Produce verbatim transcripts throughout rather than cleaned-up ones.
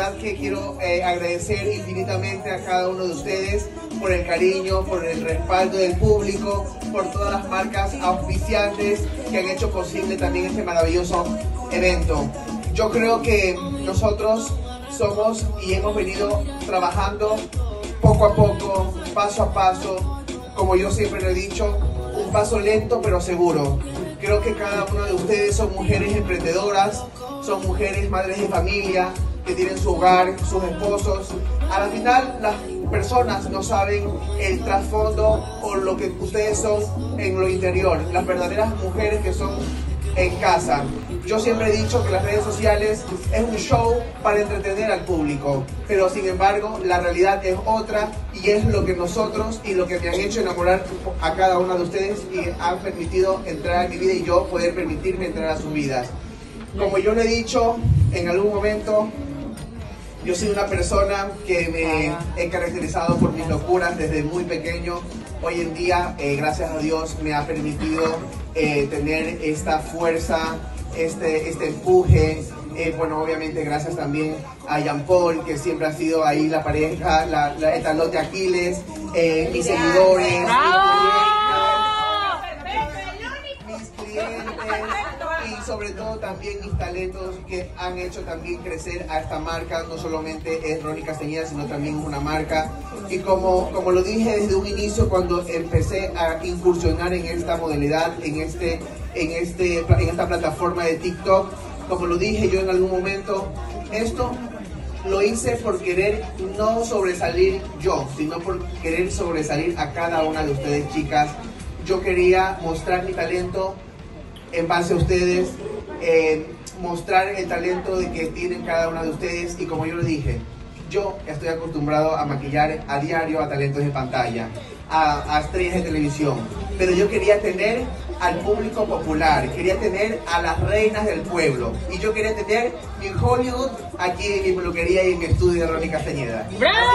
verdad que quiero eh, agradecer infinitamente a cada uno de ustedes por el cariño, por el respaldo del público, por todas las marcas auspiciantes que han hecho posible también este maravilloso evento. Yo creo que nosotros somos y hemos venido trabajando poco a poco, paso a paso, como yo siempre lo he dicho, un paso lento pero seguro. Creo que cada una de ustedes son mujeres emprendedoras, son mujeres madres de familia, que tienen su hogar, sus esposos. A la final, las personas no saben el trasfondo o lo que ustedes son en lo interior, las verdaderas mujeres que son en casa. Yo siempre he dicho que las redes sociales es un show para entretener al público, pero sin embargo la realidad es otra y es lo que nosotros y lo que me han hecho enamorar a cada una de ustedes y han permitido entrar a mi vida y yo poder permitirme entrar a sus vidas. Como yo lo he dicho en algún momento, yo soy una persona que me he caracterizado por mis locuras desde muy pequeño. Hoy en día, eh, gracias a Dios, me ha permitido eh, tener esta fuerza, este, este empuje. Eh, bueno, obviamente gracias también a Jean Paul, que siempre ha sido ahí la pareja, la, la, el talón de Aquiles, eh, mis seguidores, mis clientes y sobre todo también mis talentos que han hecho también crecer a esta marca. No solamente es Ronnie Castañeda, sino también es una marca. Y como, como lo dije desde un inicio, cuando empecé a incursionar en esta modalidad, en, este, en, este, en esta plataforma de TikTok, como lo dije yo en algún momento, esto lo hice por querer no sobresalir yo, sino por querer sobresalir a cada una de ustedes, chicas. Yo quería mostrar mi talento en base a ustedes, eh, mostrar el talento de que tienen cada una de ustedes. Y como yo les dije, yo estoy acostumbrado a maquillar a diario a talentos de pantalla, a, a estrellas de televisión, pero yo quería tener al público popular, quería tener a las reinas del pueblo, y yo quería tener mi Hollywood aquí en mi peluquería y en mi estudio de Ronnie Castañeda. ¡Bravo!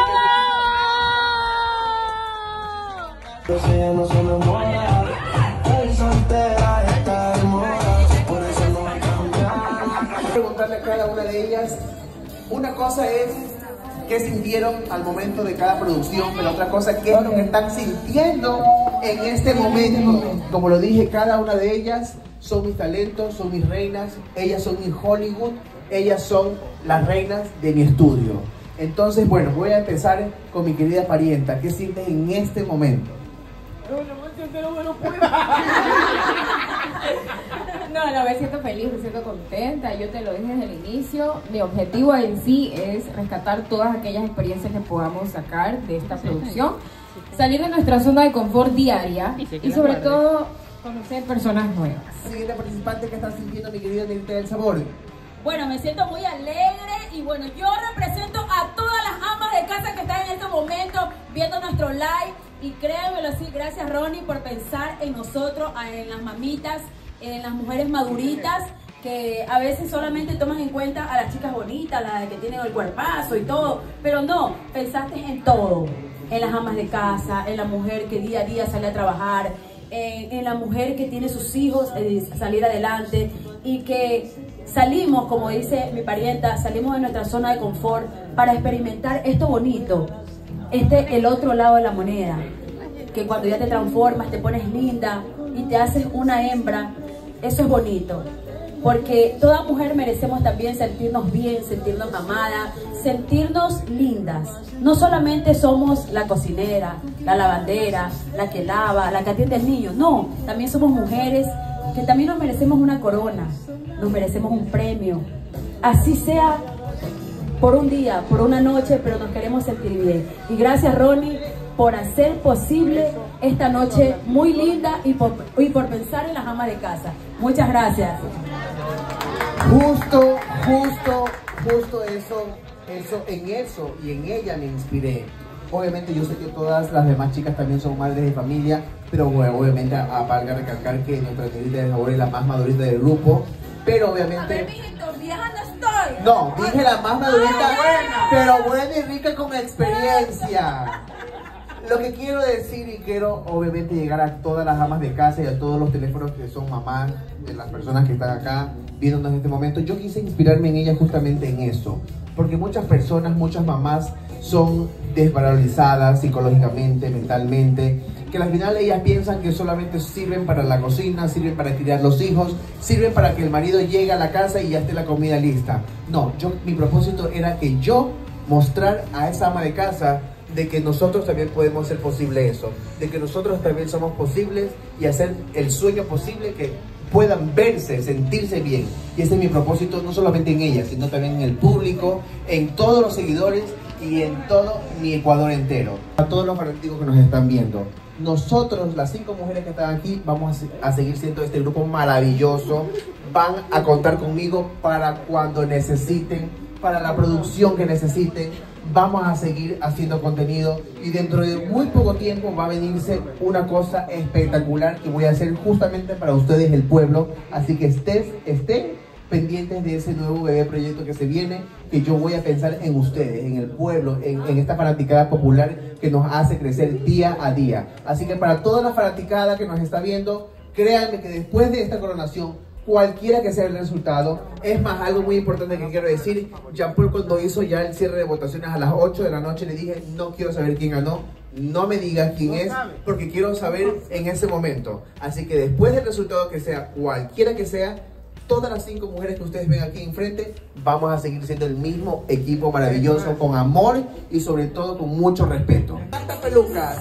Preguntarle a cada una de ellas, una cosa es qué sintieron al momento de cada producción, pero otra cosa qué es lo que están sintiendo en este momento. Como lo dije, cada una de ellas son mis talentos, son mis reinas, ellas son mi Hollywood, ellas son las reinas de mi estudio. Entonces, bueno, voy a empezar con mi querida parienta. ¿Qué sientes en este momento? No, no, me siento feliz, me siento contenta. Yo te lo dije desde el inicio. Mi objetivo en sí es rescatar todas aquellas experiencias que podamos sacar de esta producción, salir de nuestra zona de confort diaria y sobre todo conocer personas nuevas. Siguiente participante, que está sintiendo, mi querida Nenita del Sabor. Bueno, me siento muy alegre y bueno, yo represento a todas las amas de casa que están en este momento viendo nuestro live. Y créanmelo así, gracias Ronnie por pensar en nosotros, en las mamitas, en las mujeres maduritas, que a veces solamente toman en cuenta a las chicas bonitas, las que tienen el cuerpazo y todo, pero no, pensaste en todo, en las amas de casa, en la mujer que día a día sale a trabajar, en, en la mujer que tiene sus hijos, eh, salir adelante, y que salimos, como dice mi parienta, salimos de nuestra zona de confort para experimentar esto bonito. Este el otro lado de la moneda, que cuando ya te transformas, te pones linda y te haces una hembra, eso es bonito, porque toda mujer merecemos también sentirnos bien, sentirnos amadas, sentirnos lindas. No solamente somos la cocinera, la lavandera, la que lava, la que atiende al niño, no, también somos mujeres que también nos merecemos una corona, nos merecemos un premio, así sea por un día, por una noche, pero nos queremos sentir bien. Y gracias Ronnie por hacer posible esta noche muy linda y por, y por pensar en las amas de casa. Muchas gracias. Justo, justo, justo eso, eso, en eso y en ella me inspiré. Obviamente yo sé que todas las demás chicas también son madres de familia, pero bueno, obviamente valga recalcar que nuestra querida de Sabor es la más madurita del grupo. Pero obviamente... A ver, mijito, vieja no estoy. No, dije la más madurita, pero buena y rica con experiencia. Lo que quiero decir, y quiero obviamente llegar a todas las amas de casa y a todos los teléfonos que son mamás de las personas que están acá viéndonos en este momento, yo quise inspirarme en ellas justamente en eso, porque muchas personas, muchas mamás son desvalorizadas psicológicamente, mentalmente, que al final ellas piensan que solamente sirven para la cocina, sirven para criar los hijos, sirven para que el marido llegue a la casa y ya esté la comida lista. No, yo, mi propósito era que yo mostrar a esa ama de casa de que nosotros también podemos hacer posible eso, de que nosotros también somos posibles y hacer el sueño posible, que puedan verse, sentirse bien. Y ese es mi propósito, no solamente en ella, sino también en el público, en todos los seguidores y en todo mi Ecuador entero. A todos los fanáticos que nos están viendo, nosotros, las cinco mujeres que están aquí, vamos a, a seguir siendo este grupo maravilloso. Van a contar conmigo para cuando necesiten, para la producción que necesiten. Vamos a seguir haciendo contenido y dentro de muy poco tiempo va a venirse una cosa espectacular que voy a hacer justamente para ustedes, el pueblo. Así que estés, estén pendientes de ese nuevo bebé proyecto que se viene, que yo voy a pensar en ustedes, en el pueblo, en, en esta fanaticada popular que nos hace crecer día a día. Así que para toda la fanaticada que nos está viendo, créanme que después de esta coronación, cualquiera que sea el resultado, es más, algo muy importante que quiero decir, Jean-Paul, cuando hizo ya el cierre de votaciones a las ocho de la noche, le dije, no quiero saber quién ganó, no me digas quién es, porque quiero saber en ese momento. Así que después del resultado que sea, cualquiera que sea, todas las cinco mujeres que ustedes ven aquí enfrente, vamos a seguir siendo el mismo equipo maravilloso, con amor y sobre todo con mucho respeto. ¡Tanta peluca!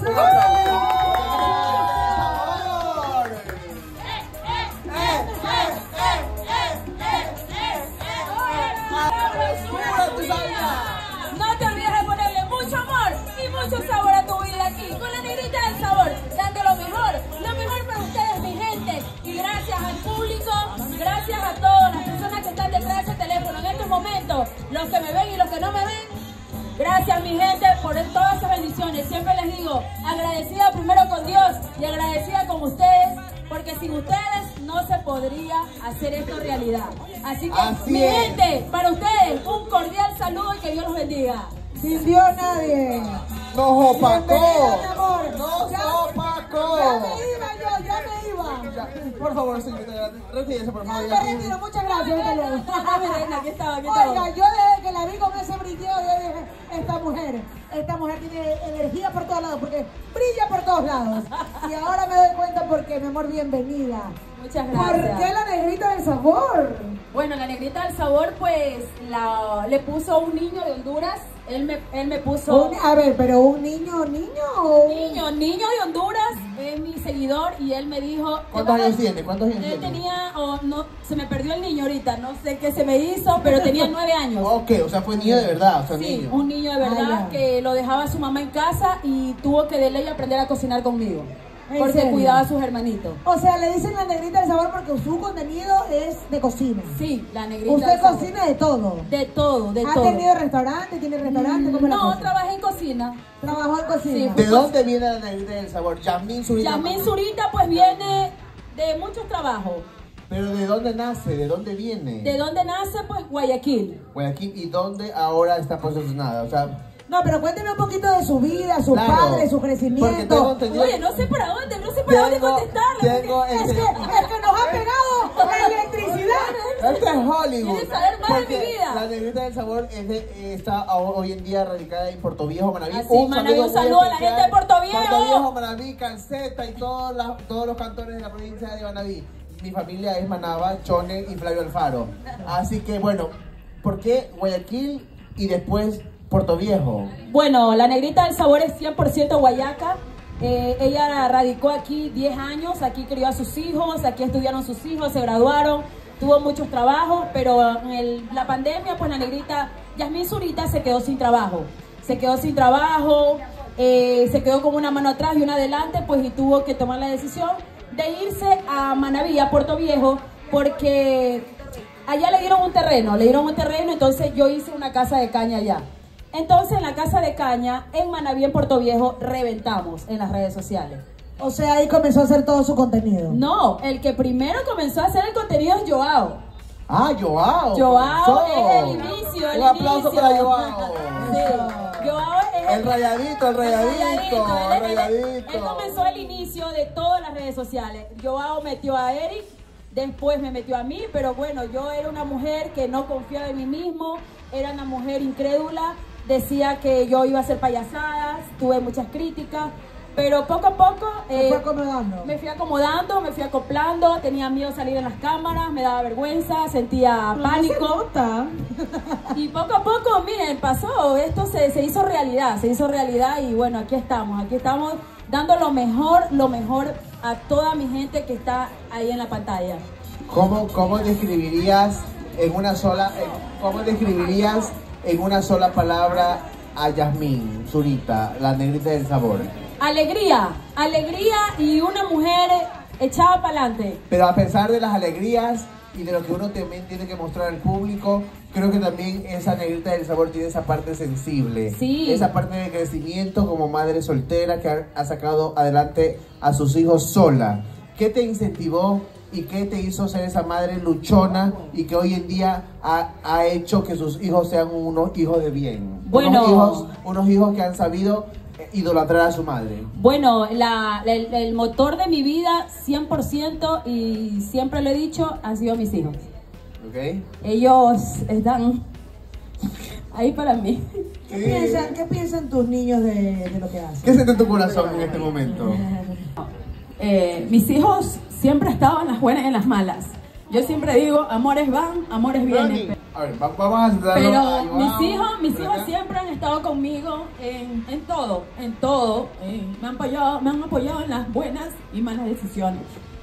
No te olvides de ponerle mucho amor y mucho sabor a tu vida aquí, con la Negrita del Sabor, dando lo mejor, lo mejor para ustedes, mi gente. Y gracias al público, gracias a todas las personas que están detrás de ese teléfono en estos momentos, los que me ven y los que no me ven. Gracias, mi gente, por todas esas bendiciones. Siempre les digo, agradecida primero con Dios y agradecida con ustedes, porque sin ustedes no se podría hacer esto realidad. Así que, Así mi es. gente, para ustedes, un cordial saludo y que Dios los bendiga. Sin Dios nadie. ¡Nos opacó! Bienvenida, mi amor. ¡Nos Ya- opacó! Ya me iba yo, ya me iba. Ya, por favor, señorita, retírese, por Ya favor. me retiro, muchas gracias. Hasta luego. Mi reina, aquí estaba, aquí estaba. Oiga, yo desde que la vi con ese brillo, yo dije, esta mujer, esta mujer tiene energía por todos lados, porque brilla por todos lados. Y ahora me doy cuenta porque, mi amor, bienvenida. Muchas ¿Por gracias. qué la Negrita del Sabor? Bueno, la Negrita del Sabor, pues, la, le puso un niño de Honduras. Él me, él me puso... Un- a ver, pero un niño, niño o un Niño, niño de Honduras, es mi seguidor y él me dijo... ¿Cuántos "Te años vas a-". tiene? ¿Cuántos años Él tiene? tenía, oh, no, se me perdió el niño ahorita, no sé qué se me hizo, pero tenía nueve años. Ok, o sea, fue niño de verdad, o sea, Sí, niño. un niño de verdad Ah, ya. que lo dejaba su mamá en casa y tuvo que de ley aprender a cocinar conmigo. ¿En Porque serio? cuidaba a sus hermanitos. O sea, le dicen la Negrita del Sabor porque su contenido es de cocina. Sí, la Negrita Usted del Sabor. cocina de todo. De todo, de ¿Ha todo. tenido restaurante? ¿Tiene restaurante? ¿Cómo es la No, cosa? trabajé en cocina. Trabajó en cocina. Sí, ¿De dónde viene la Negrita del Sabor? Yasmín Zurita. Yasmín Zurita pues viene de muchos trabajos. ¿Pero de dónde nace? ¿De dónde viene? ¿De dónde nace? Pues Guayaquil. Guayaquil, ¿y dónde ahora está posicionada? O sea, No, pero cuénteme un poquito de su vida, sus Claro, padres, su porque tengo crecimiento. entendido- Oye, no sé para dónde, no sé para dónde Tengo- contestarle. tengo porque- el- Es que, es que nos ha pegado la electricidad. este es Hollywood. ¿Quieres saber más de Porque mi vida? La Negrita del Sabor es de- eh, está a- hoy en día radicada en Puerto Viejo, Manaví. Así, Manaví, un muy saludo a la especial. gente de Puerto Viejo. Puerto Viejo, Manaví, Calceta y todos, las- todos los cantores de la provincia de Manaví. Mi familia es Manaba, Chone y Flavio Alfaro. Así que bueno, ¿por qué Guayaquil y después Puerto Viejo? Bueno, la Negrita del Sabor es cien por ciento guayaca. Eh, ella radicó aquí diez años, aquí crió a sus hijos, aquí estudiaron sus hijos, se graduaron, tuvo muchos trabajos, pero en el- la pandemia, pues la Negrita, Yasmín Zurita se quedó sin trabajo. Se quedó sin trabajo, eh, se quedó con una mano atrás y una adelante, pues y tuvo que tomar la decisión de irse a Manaví, a Puerto Viejo, porque allá le dieron un terreno, le dieron un terreno, entonces yo hice una casa de caña allá. Entonces en la casa de caña, en Manaví, en Puerto Viejo, reventamos en las redes sociales. O sea, ahí comenzó a hacer todo su contenido. No, el que primero comenzó a hacer el contenido es Joao. Ah, Joao. Joao comenzó. es el inicio, el Un aplauso inicio. para Joao. Sí, Joao es El rayadito, el rayadito, el Él, él- rayadito. él comenzó el inicio de todas las redes sociales. Joao metió a Eric, después me metió a mí, pero bueno, yo era una mujer que no confiaba en mí mismo, era una mujer incrédula, decía que yo iba a hacer payasadas, tuve muchas críticas, pero poco a poco Me eh, fue acomodando. me fui acomodando, me fui acoplando, tenía miedo de salir en las cámaras, me daba vergüenza, sentía No se pánico. nota. Y poco a poco, miren, pasó, esto se, se hizo realidad, se hizo realidad y bueno, aquí estamos, aquí estamos dando lo mejor, lo mejor a toda mi gente que está ahí en la pantalla. ¿Cómo, cómo describirías en una sola, eh, cómo describirías en una sola palabra a Yasmín Zurita, la negrita del sabor? Alegría, alegría y una mujer echada para adelante. Pero a pesar de las alegrías y de lo que uno también tiene que mostrar al público, creo que también esa negrita del sabor tiene esa parte sensible. Sí. Esa parte de crecimiento como madre soltera que ha, ha sacado adelante a sus hijos sola. ¿Qué te incentivó y qué te hizo ser esa madre luchona y que hoy en día ha, ha hecho que sus hijos sean unos hijos de bien? Bueno. Unos hijos, unos hijos que han sabido idolatrar a su madre. Bueno, la, la- el, el motor de mi vida, cien por ciento, y siempre lo he dicho, han sido mis hijos. ¿Ok? Ellos están ahí para mí. ¿Qué piensan, ¿Qué piensan tus niños de, de lo que hacen? ¿Qué siente tu corazón en este momento? Eh, mis hijos siempre han estado en las buenas y en las malas. Yo siempre digo, amores van, amores vienen. A ver, va- vamos a darlo Pero a Joao, mis hijos, mis por hijos acá. siempre han estado conmigo en, en todo, en todo. Eh, me, han apoyado, me han apoyado en las buenas y malas decisiones.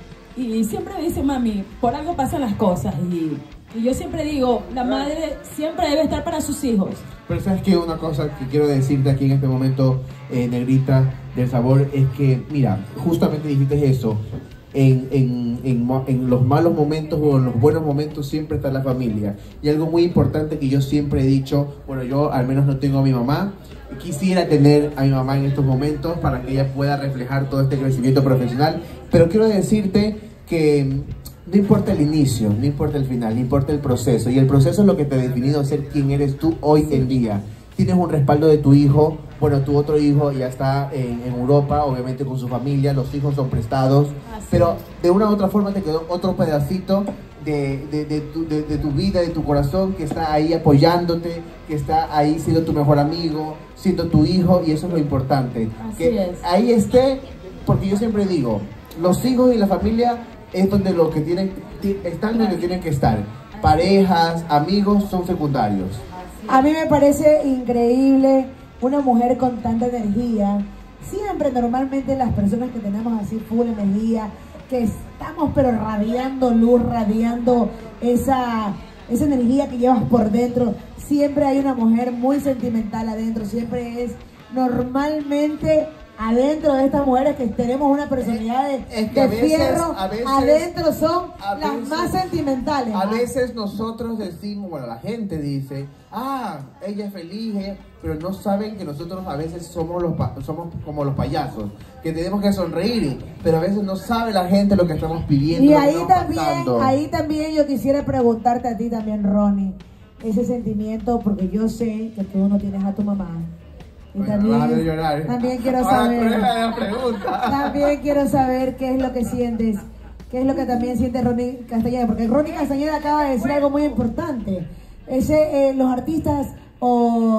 Y siempre me dicen, mami, por algo pasan las cosas. Y, y yo siempre digo, la madre siempre debe estar para sus hijos. Pero sabes que una cosa que quiero decirte aquí en este momento, eh, negrita del sabor, es que, mira, justamente dijiste eso. En, en, en, mo- en los malos momentos o en los buenos momentos siempre está la familia. Y algo muy importante que yo siempre he dicho, bueno, yo al menos no tengo a mi mamá, quisiera tener a mi mamá en estos momentos para que ella pueda reflejar todo este crecimiento profesional, pero quiero decirte que no importa el inicio, no importa el final, no importa el proceso, y el proceso es lo que te ha definido ser quien eres tú hoy en día. Tienes un respaldo de tu hijo, bueno, tu otro hijo ya está en, en Europa, obviamente con su familia, los hijos son prestados, Así pero de una u otra forma te quedó otro pedacito de, de, de, tu, de, de tu vida, de tu corazón, que está ahí apoyándote, que está ahí siendo tu mejor amigo, siendo tu hijo, y eso es lo importante. Así que es. ahí esté, porque yo siempre digo, los hijos y la familia es donde lo que tienen, ti- están donde tienen que estar. Parejas, amigos son secundarios. A mí me parece increíble una mujer con tanta energía. Siempre, normalmente, las personas que tenemos así full energía, que estamos pero radiando luz, radiando esa, esa energía que llevas por dentro, siempre hay una mujer muy sentimental adentro, siempre es normalmente adentro de estas mujeres que tenemos una personalidad de, Es que de a veces- fierro, a veces- adentro son a las veces- más sentimentales. A ¿no? veces nosotros decimos, bueno, la gente dice, ah, ella es feliz, ella-", pero no saben que nosotros a veces somos, los pa- somos como los payasos, que tenemos que sonreír, pero a veces no sabe la gente lo que estamos pidiendo. Y lo que ahí estamos también, pasando. ahí también yo quisiera preguntarte a ti también, Ronnie, ese sentimiento, porque yo sé que tú no tienes a tu mamá. Y Bueno, también, vas a ver llorar. también quiero Ahora, saber, ¿cuál es la pregunta? también quiero saber qué es lo que sientes, qué es lo que también siente Ronnie Castañeda, porque Ronnie Castañeda acaba de decir algo muy importante. Ese, eh, los artistas o,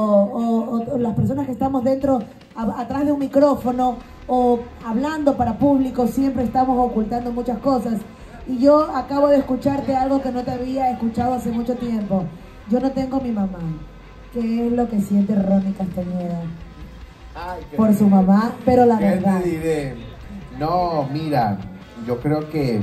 o- o- o las personas que estamos dentro, a- atrás de un micrófono o hablando para público, siempre estamos ocultando muchas cosas. Y yo acabo de escucharte algo que no te había escuchado hace mucho tiempo. Yo no tengo a mi mamá. ¿Qué es lo que siente Ronnie Castañeda Ay, qué por su lindo. mamá? Pero la ¿Qué verdad. te diré? No, mira, yo creo que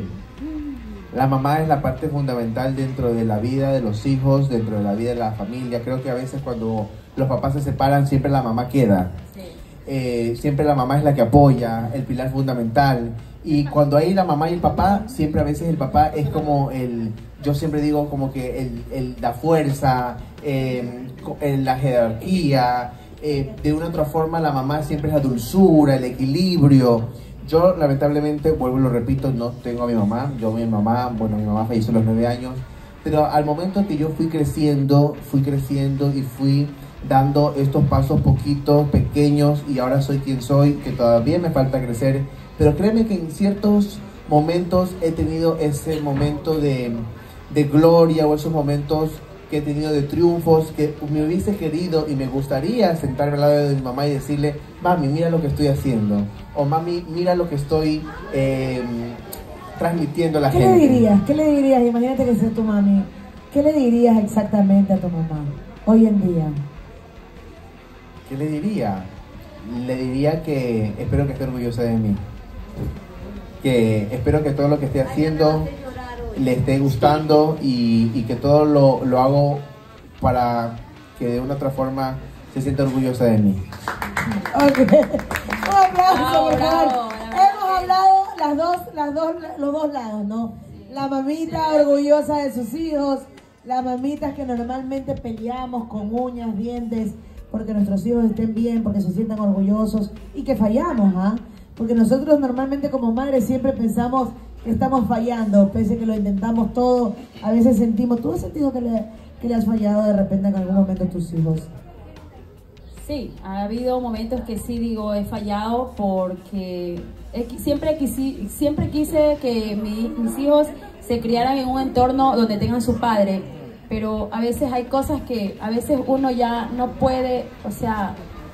la mamá es la parte fundamental dentro de la vida de los hijos, dentro de la vida de la familia. Creo que a veces cuando los papás se separan, siempre la mamá queda. Eh, siempre la mamá es la que apoya, el pilar fundamental. Y cuando hay la mamá y el papá, siempre a veces el papá es como el, yo siempre digo como que el, el la fuerza, eh, co- el- la jerarquía. Eh, de una u otra forma la mamá siempre es la dulzura, el equilibrio. Yo lamentablemente, vuelvo y lo repito, no tengo a mi mamá. Yo mi mamá, bueno, mi mamá falleció a los nueve años. Pero al momento que yo fui creciendo, fui creciendo y fui dando estos pasos poquitos, pequeños, y ahora soy quien soy, que todavía me falta crecer, pero créeme que en ciertos momentos he tenido ese momento de, de gloria, o esos momentos que he tenido de triunfos, que me hubiese querido y me gustaría sentarme al lado de mi mamá y decirle: mami, mira lo que estoy haciendo, o mami, mira lo que estoy eh, transmitiendo a la ¿Qué gente. le dirías? ¿Qué le dirías? Imagínate que sea tu mami. ¿Qué le dirías exactamente a tu mamá hoy en día? ¿Qué le diría? Le diría que espero que esté orgullosa de mí. Que espero que todo lo que esté haciendo le esté gustando, y, y que todo lo, lo hago para que de una otra forma se sienta orgullosa de mí. Ok. Un aplauso, por favor. Hemos hablado las dos, las dos, los dos lados, ¿no? La mamita orgullosa de sus hijos, las mamitas que normalmente peleamos con uñas, dientes, porque nuestros hijos estén bien, porque se sientan orgullosos, y que fallamos, ¿ah? ¿eh? Porque nosotros normalmente como madres siempre pensamos que estamos fallando, pese a que lo intentamos todo. A veces sentimos, ¿tú has sentido que le, que le has fallado de repente en algún momento a tus hijos? Sí, ha habido momentos que sí digo he fallado, porque siempre quise, siempre quise que mi, mis hijos se criaran en un entorno donde tengan su padre, pero a veces hay cosas que a veces uno ya no puede, o sea,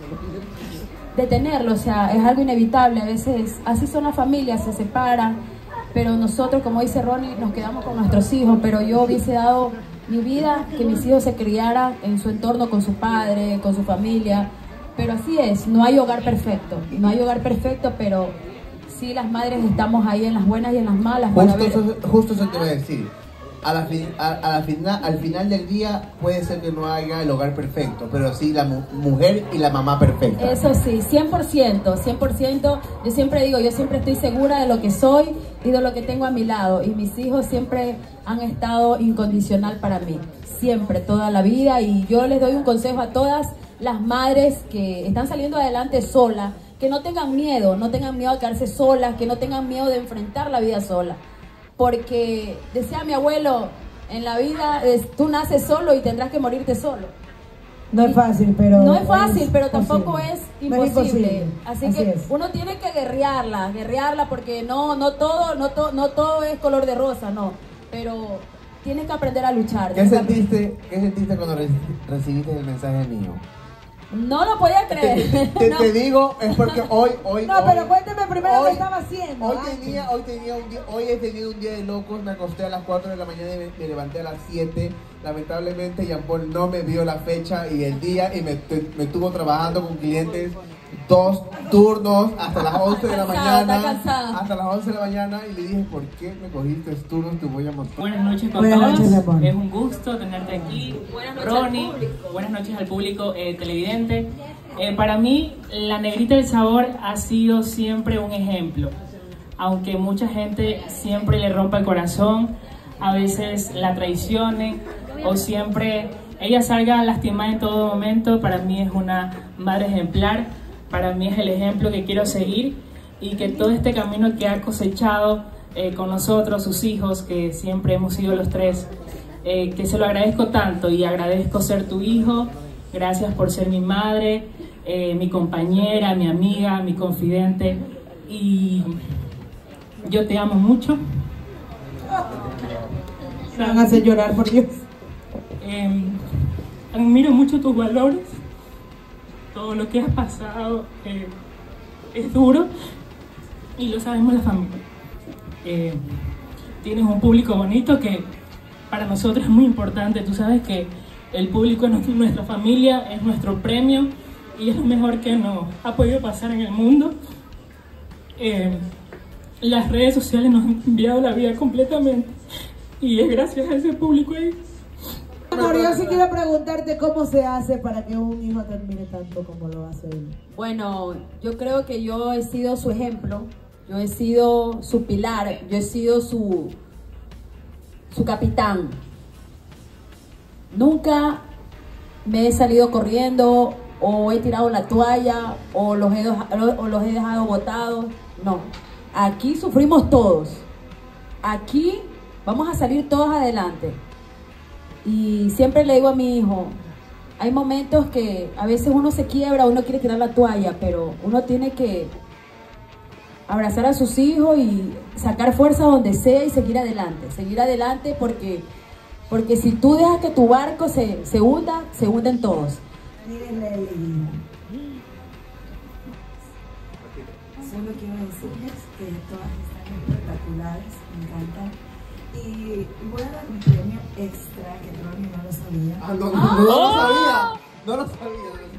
detenerlo, o sea, es algo inevitable. A veces así son las familias, se separan, pero nosotros, como dice Ronnie, nos quedamos con nuestros hijos. Pero yo hubiese dado mi vida que mis hijos se criaran en su entorno con su padre, con su familia. Pero así es, no hay hogar perfecto, no hay hogar perfecto, pero sí las madres estamos ahí en las buenas y en las malas. Justo, para ver. eso, justo eso te voy a decir. A la fin, a, a la final, al final del día puede ser que no haya el hogar perfecto, pero sí la mu mujer y la mamá perfecta. Eso sí, cien por ciento, cien por ciento. Yo siempre digo, yo siempre estoy segura de lo que soy y de lo que tengo a mi lado. Y mis hijos siempre han estado incondicional para mí, siempre, toda la vida. Y yo les doy un consejo a todas las madres que están saliendo adelante solas, que no tengan miedo, no tengan miedo a quedarse solas, que no tengan miedo de enfrentar la vida sola. Porque decía mi abuelo, en la vida es, tú naces solo y tendrás que morirte solo. No es fácil, pero... No es fácil, es pero tampoco posible. es No es imposible. imposible. Así, Así que es. uno tiene que guerrearla, guerrearla, porque no, no todo, no, to, no todo es color de rosa, no. Pero tienes que aprender a luchar. ¿Qué sentiste, ¿Qué sentiste cuando re recibiste el mensaje mío? No lo podía creer. Te, te, no. te digo, es porque hoy, hoy, No, hoy, pero cuénteme primero hoy, qué estaba haciendo. Hoy antes. tenía, hoy tenía un día, hoy he tenido un día de locos. Me acosté a las cuatro de la mañana y me, me levanté a las siete. Lamentablemente Jean Paul no me vio la fecha y el día, y me, te, me estuvo trabajando con clientes dos turnos hasta las once de la Cansado, mañana. está cansado. Hasta las once de la mañana, y le dije: ¿por qué me cogiste turnos? Te voy a montar. Buenas noches con Buenas todos, noches, mi amor. es un gusto tenerte aquí. Buenas noches Ronnie, al público. buenas noches al público eh, televidente. Eh, para mí, la Negrita del Sabor ha sido siempre un ejemplo. Aunque mucha gente siempre le rompa el corazón, a veces la traicionen o siempre ella salga lastimada en todo momento, para mí es una madre ejemplar, para mí es el ejemplo que quiero seguir, y que todo este camino que ha cosechado eh, con nosotros, sus hijos, que siempre hemos sido los tres, eh, que se lo agradezco tanto, y agradezco ser tu hijo. Gracias por ser mi madre, eh, mi compañera, mi amiga, mi confidente, y yo te amo mucho. Me van a hacer llorar, por Dios. Eh, admiro mucho tus valores, todo lo que has pasado eh, es duro, y lo sabemos la familia. Eh, tienes un público bonito que para nosotros es muy importante. Tú sabes que el público es nuestra familia, es nuestro premio, y es lo mejor que nos ha podido pasar en el mundo. Eh, las redes sociales nos han cambiado la vida completamente, y es gracias a ese público ahí. Amor, yo sí quiero preguntarte cómo se hace para que un hijo te admire tanto como lo hace él. Bueno, yo creo que yo he sido su ejemplo, yo he sido su pilar, yo he sido su, su capitán. Nunca me he salido corriendo, o he tirado la toalla, o los he, o los he dejado botados. No, aquí sufrimos todos. Aquí vamos a salir todos adelante. Y siempre le digo a mi hijo, hay momentos que a veces uno se quiebra, uno quiere tirar la toalla, pero uno tiene que abrazar a sus hijos y sacar fuerza donde sea y seguir adelante, seguir adelante porque, porque si tú dejas que tu barco se, se hunda, se hunden todos. Díganle, solo quiero decirles que todas están espectaculares, me encantan. Y voy a dar un premio extra que Ronnie no lo sabía. Ah, no, no, no, no lo sabía. No lo sabía. No lo sabía.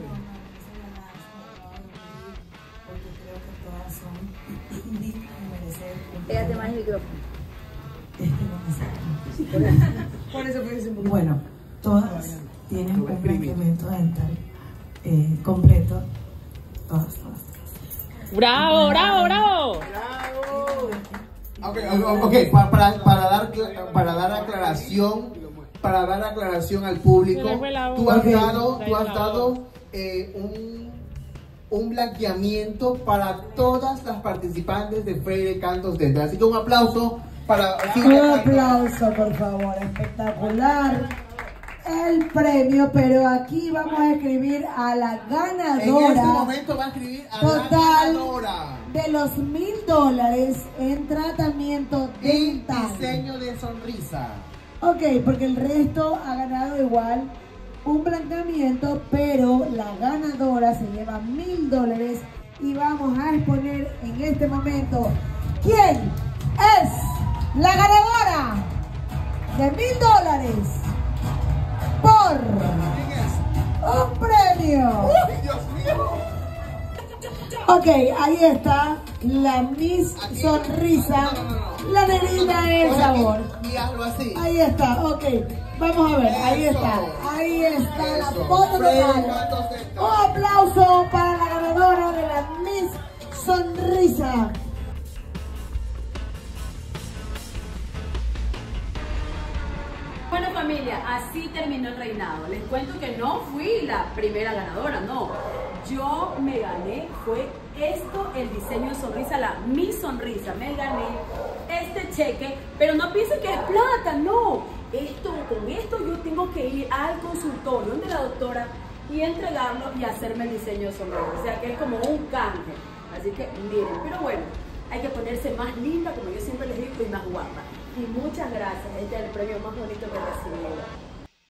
Porque creo que todas son dignas de merecer. Pégate más el micrófono. Es que no me sacan. Por eso fue un poquito. Bueno, todas tienen un complemento dental eh, completo. Todas, todas, todas. ¡Bravo, bravo, bravo! Ok, ok, para, para, para, dar, para dar aclaración, para dar aclaración al público, tú has dado, tú has dado eh, un, un blanqueamiento para todas las participantes de Freire Cantos Dental. Así que un aplauso para... Un aplauso, por favor, espectacular el premio, pero aquí vamos a escribir a la ganadora. En este momento va a escribir a total la ganadora de los mil dólares en tratamiento dental. Y diseño de sonrisa. Ok, porque el resto ha ganado igual un blanqueamiento, pero la ganadora se lleva mil dólares y vamos a exponer en este momento quién es la ganadora de mil dólares por un premio. ¡Uy, Dios mío! Ok, ahí está la Miss Aquí. Sonrisa, No, no, no, no. la negrita del sabor. Y hazlo así. Ahí está, ok. Vamos a ver, ahí Eso. está. Ahí está la Eso. foto Freire total. Cantos Dental. Un aplauso para la ganadora de la Miss Sonrisa. Bueno familia, así terminó el reinado. Les cuento que no fui la primera ganadora, no. Yo me gané, fue esto, el diseño de sonrisa, la Mi Sonrisa. Me gané este cheque, pero no piensen que es plata, no. Esto, con esto yo tengo que ir al consultorio donde la doctora y entregarlo y hacerme el diseño de sonrisa. O sea que es como un canje. Así que miren, pero bueno, hay que ponerse más linda, como yo siempre les digo, y más guapa. Y muchas gracias, este es el premio más bonito que he recibido.